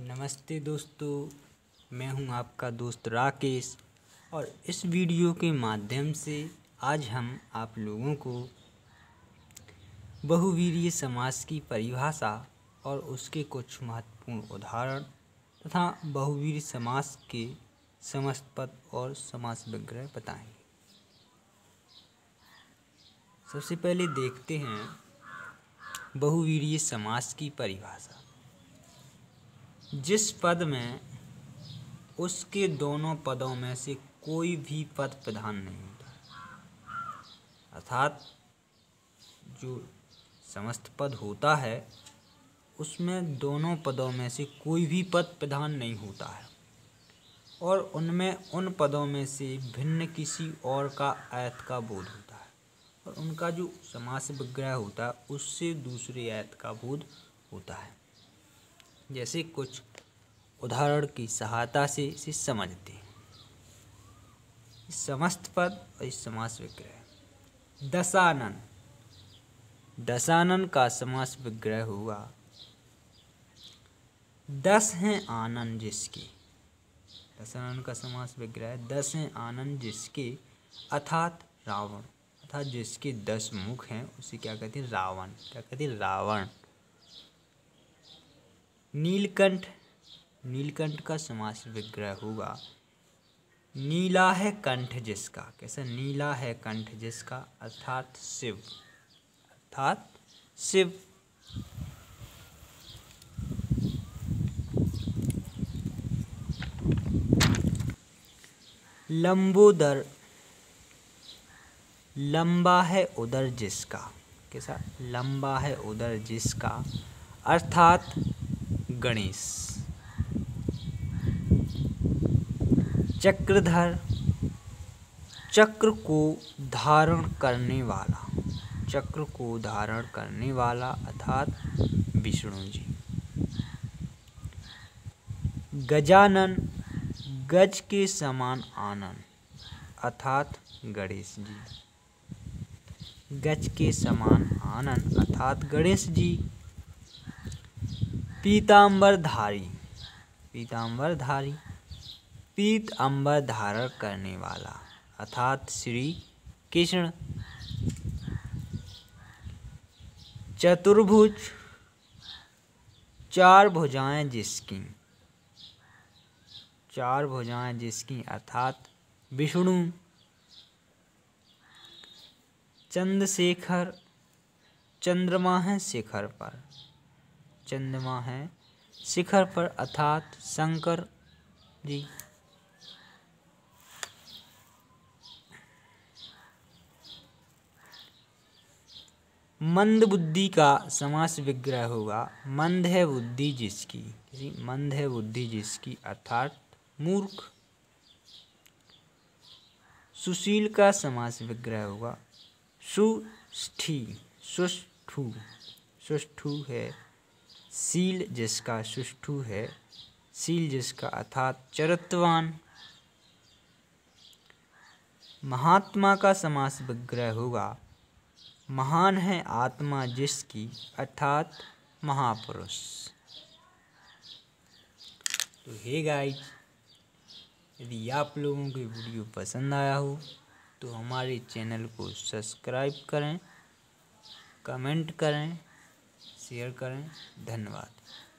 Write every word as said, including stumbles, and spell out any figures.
नमस्ते दोस्तों, मैं हूं आपका दोस्त राकेश और इस वीडियो के माध्यम से आज हम आप लोगों को बहुवीरीय समास की परिभाषा और उसके कुछ महत्वपूर्ण उदाहरण तथा बहुवीरीय समास के समस्त पद और समास विग्रह बताएंगे। सबसे पहले देखते हैं बहुवीरीय समास की परिभाषा। जिस पद में उसके दोनों पदों में से कोई भी पद प्रधान नहीं होता, अर्थात जो समस्त पद होता है उसमें दोनों पदों में से कोई भी पद प्रधान नहीं होता है और उनमें उन पदों में से भिन्न किसी और का आयत का बोध होता है और उनका जो समास विग्रह होता है उससे दूसरे आयत का बोध होता है। जैसे कुछ उदाहरण की सहायता से इसे समझते हैं। समस्त पद और समास विग्रह। दशानन, दशानन का समास विग्रह हुआ दस हैं आनन जिसके। दशानन का समास विग्रह दस हैं आनन जिसके अर्थात रावण, अर्थात जिसके दस मुख हैं उसे क्या कहते हैं? रावण। क्या कहते हैं? रावण। नीलकंठ, नीलकंठ का समास विग्रह होगा नीला है कंठ जिसका। कैसा? नीला है कंठ जिसका अर्थात शिव, अर्थात शिव। लंबोदर, लंबा है उदर जिसका। कैसा? लंबा है उदर जिसका अर्थात गणेश। चक्रधर, चक्र को धारण करने वाला, चक्र को धारण करने वाला अर्थात विष्णु जी। गजानन, गज के समान आनन अर्थात गणेश जी। गज के समान आनन अर्थात गणेश जी। पीतांबरधारी, पीतांबरधारी, पीत अंबर धारण करने वाला अर्थात श्री कृष्ण। चतुर्भुज, चार भुजाएं जिसकी, चार भुजाएं जिसकी अर्थात विष्णु। चंद्रशेखर, चंद्रमा है शिखर पर, चंद्रमा है शिखर पर अर्थात शंकर जी। मंद बुद्धि का समास विग्रह होगा मंद है बुद्धि जिसकी, किसी मंद है बुद्धि जिसकी अर्थात मूर्ख। सुशील का समास विग्रह होगा सुष्ठी, सुष्ठु, सुष्ठु है शील जिसका, सुष्ठु है शील जिसका अर्थात चरित्रवान। महात्मा का समास विग्रह होगा महान है आत्मा जिसकी अर्थात महापुरुष। तो हे गाइस, यदि आप लोगों को वीडियो पसंद आया हो तो हमारे चैनल को सब्सक्राइब करें, कमेंट करें, शेयर करें। धन्यवाद।